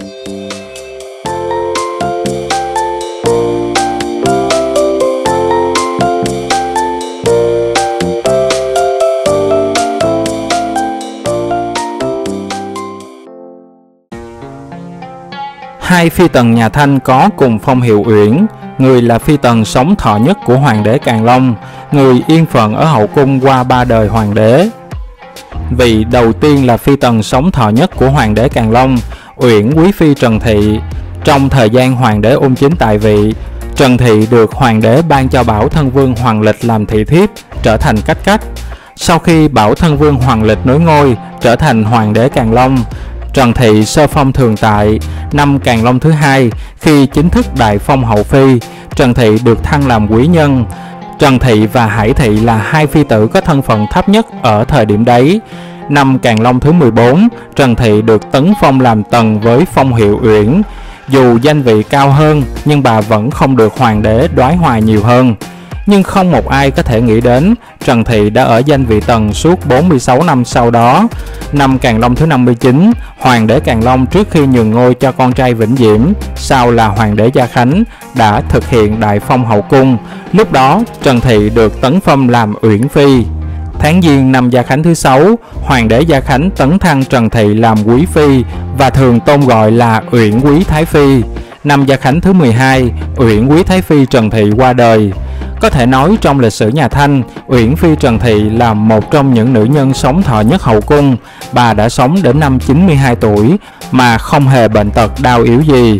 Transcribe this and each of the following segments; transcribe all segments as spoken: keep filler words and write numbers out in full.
Hai phi tần nhà Thanh có cùng phong hiệu Uyển, người là phi tần sống thọ nhất của hoàng đế Càn Long, người yên phận ở hậu cung qua ba đời hoàng đế. Vị đầu tiên là phi tần sống thọ nhất của hoàng đế Càn Long, Uyển quý phi Trần Thị. Trong thời gian hoàng đế ung chính tại vị, Trần Thị được hoàng đế ban cho Bảo Thân Vương Hoàng Lịch làm thị thiếp, trở thành cách cách. Sau khi Bảo Thân Vương Hoàng Lịch nối ngôi, trở thành hoàng đế Càn Long, Trần Thị sơ phong thường tại. Năm Càn Long thứ hai, khi chính thức đại phong hậu phi, Trần Thị được thăng làm quý nhân. Trần Thị và Hải Thị là hai phi tử có thân phận thấp nhất ở thời điểm đấy. Năm Càn Long thứ mười bốn, Trần Thị được tấn phong làm tần với phong hiệu Uyển. Dù danh vị cao hơn, nhưng bà vẫn không được hoàng đế đoái hoài nhiều hơn. Nhưng không một ai có thể nghĩ đến Trần Thị đã ở danh vị tần suốt bốn mươi sáu năm sau đó. Năm Càn Long thứ năm mươi chín, hoàng đế Càn Long trước khi nhường ngôi cho con trai Vĩnh Diễm, sau là hoàng đế Gia Khánh, đã thực hiện đại phong hậu cung. Lúc đó Trần Thị được tấn phong làm Uyển phi. Tháng Giêng năm Gia Khánh thứ sáu, hoàng đế Gia Khánh tấn thăng Trần Thị làm quý phi và thường tôn gọi là Uyển quý thái phi. Năm Gia Khánh thứ mười hai, Uyển quý thái phi Trần Thị qua đời. Có thể nói trong lịch sử nhà Thanh, Uyển phi Trần Thị là một trong những nữ nhân sống thọ nhất hậu cung. Bà đã sống đến năm chín mươi hai tuổi mà không hề bệnh tật đau yếu gì.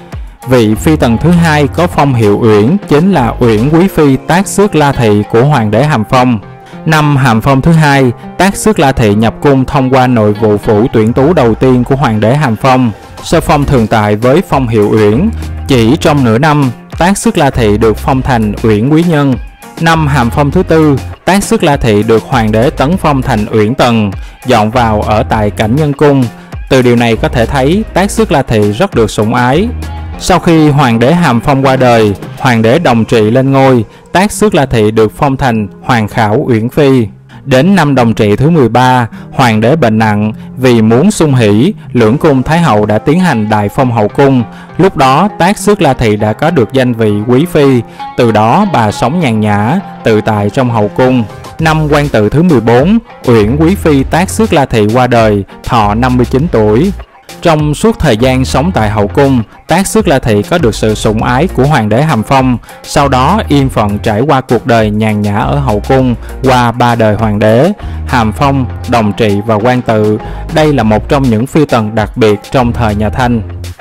Vị phi tần thứ hai có phong hiệu Uyển chính là Uyển quý phi Tác Xước La Thị của hoàng đế Hàm Phong. Năm Hàm Phong thứ hai, Tác Xước La Thị nhập cung thông qua nội vụ phủ tuyển tú đầu tiên của hoàng đế Hàm Phong, sơ phong thường tại với phong hiệu Uyển. Chỉ trong nửa năm, Tác Xước La Thị được phong thành Uyển quý nhân. Năm Hàm Phong thứ tư, Tác Xước La Thị được hoàng đế tấn phong thành Uyển tần, dọn vào ở tại Cảnh Nhân cung. Từ điều này có thể thấy Tác Xước La Thị rất được sủng ái. Sau khi hoàng đế Hàm Phong qua đời, hoàng đế Đồng Trị lên ngôi, Tác Xước La Thị được phong thành Hoàng Khảo Uyển phi. Đến năm Đồng Trị thứ mười ba, hoàng đế bệnh nặng, vì muốn sung hỷ, lưỡng cung thái hậu đã tiến hành đại phong hậu cung. Lúc đó Tác Xước La Thị đã có được danh vị quý phi, từ đó bà sống nhàn nhã, tự tại trong hậu cung. Năm Quang Tự thứ mười bốn, Uyển quý phi Tác Xước La Thị qua đời, thọ năm mươi chín tuổi. Trong suốt thời gian sống tại hậu cung, Tác Xước La Thị có được sự sủng ái của hoàng đế Hàm Phong, sau đó yên phận trải qua cuộc đời nhàn nhã ở hậu cung qua ba đời hoàng đế Hàm Phong, Đồng Trị và Quang Tự. Đây là một trong những phi tần đặc biệt trong thời nhà Thanh.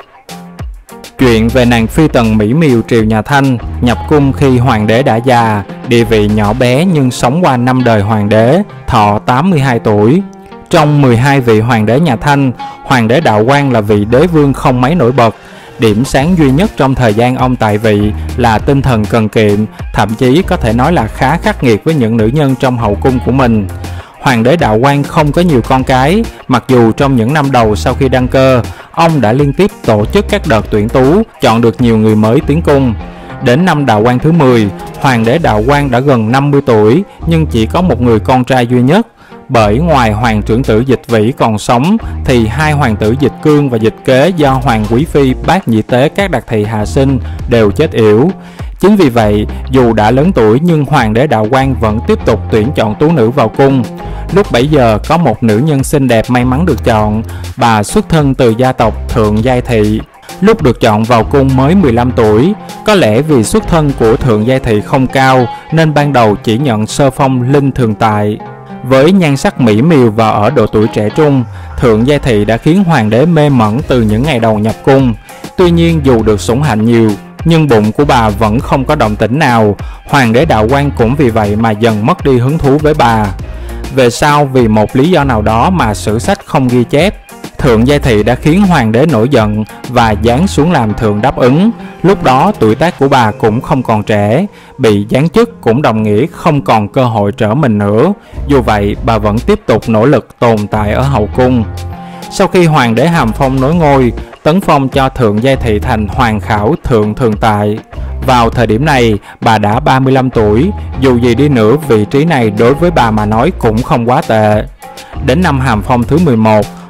Chuyện về nàng phi tần mỹ miều triều nhà Thanh, nhập cung khi hoàng đế đã già, địa vị nhỏ bé nhưng sống qua năm đời hoàng đế, thọ tám mươi hai tuổi. Trong mười hai vị hoàng đế nhà Thanh, hoàng đế Đạo Quang là vị đế vương không mấy nổi bật. Điểm sáng duy nhất trong thời gian ông tại vị là tinh thần cần kiệm, thậm chí có thể nói là khá khắc nghiệt với những nữ nhân trong hậu cung của mình. Hoàng đế Đạo Quang không có nhiều con cái, mặc dù trong những năm đầu sau khi đăng cơ, ông đã liên tiếp tổ chức các đợt tuyển tú, chọn được nhiều người mới tiến cung. Đến năm Đạo Quang thứ mười, hoàng đế Đạo Quang đã gần năm mươi tuổi nhưng chỉ có một người con trai duy nhất. Bởi ngoài hoàng trưởng tử Dịch Vĩ còn sống thì hai hoàng tử Dịch Cương và Dịch Kế do hoàng quý phi Bát Nhĩ Tế các đặc thị hạ sinh đều chết yểu. Chính vì vậy, dù đã lớn tuổi nhưng hoàng đế Đạo Quang vẫn tiếp tục tuyển chọn tú nữ vào cung. Lúc bấy giờ có một nữ nhân xinh đẹp may mắn được chọn, bà xuất thân từ gia tộc Thượng Giai Thị. Lúc được chọn vào cung mới mười lăm tuổi, có lẽ vì xuất thân của Thượng Giai Thị không cao nên ban đầu chỉ nhận sơ phong linh thường tại. Với nhan sắc mỹ miều và ở độ tuổi trẻ trung, Thượng Giai Thị đã khiến hoàng đế mê mẩn từ những ngày đầu nhập cung. Tuy nhiên dù được sủng hạnh nhiều, nhưng bụng của bà vẫn không có động tĩnh nào. Hoàng đế Đạo Quang cũng vì vậy mà dần mất đi hứng thú với bà. Về sau vì một lý do nào đó mà sử sách không ghi chép, Thượng Giai Thị đã khiến hoàng đế nổi giận và giáng xuống làm thượng đáp ứng. Lúc đó tuổi tác của bà cũng không còn trẻ, bị giáng chức cũng đồng nghĩa không còn cơ hội trở mình nữa. Dù vậy bà vẫn tiếp tục nỗ lực tồn tại ở hậu cung. Sau khi hoàng đế Hàm Phong nối ngôi, tấn phong cho Thượng Giai Thị thành Hoàng Khảo Thượng Thường Tại. Vào thời điểm này bà đã ba mươi lăm tuổi, dù gì đi nữa vị trí này đối với bà mà nói cũng không quá tệ. Đến năm Hàm Phong thứ mười một,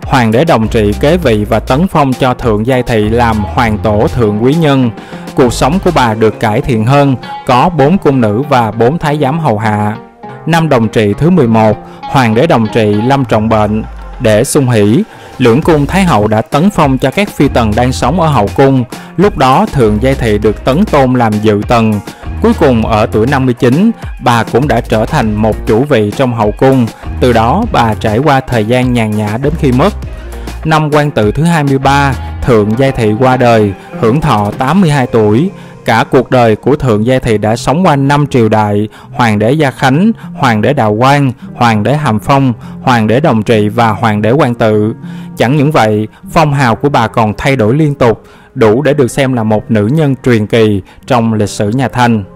hoàng đế Đồng Trị kế vị và tấn phong cho Thượng Giai Thị làm hoàng tổ thượng quý nhân. Cuộc sống của bà được cải thiện hơn, có bốn cung nữ và bốn thái giám hầu hạ. Năm Đồng Trị thứ mười một, hoàng đế Đồng Trị lâm trọng bệnh. Để xung hỷ, lưỡng cung thái hậu đã tấn phong cho các phi tần đang sống ở hậu cung. Lúc đó Thượng Giai Thị được tấn tôn làm dự tần. Cuối cùng ở tuổi năm mươi chín, bà cũng đã trở thành một chủ vị trong hậu cung. Từ đó bà trải qua thời gian nhàn nhã đến khi mất. Năm Quan Tự thứ hai mươi ba, Thượng Giai Thị qua đời, hưởng thọ tám mươi hai tuổi. Cả cuộc đời của Thượng Giai Thị đã sống qua năm triều đại: Hoàng đế Gia Khánh, Hoàng đế Đào Quang, Hoàng đế Hàm Phong, Hoàng đế Đồng Trị và Hoàng đế Quan Tự. Chẳng những vậy, phong hào của bà còn thay đổi liên tục, đủ để được xem là một nữ nhân truyền kỳ trong lịch sử nhà Thanh.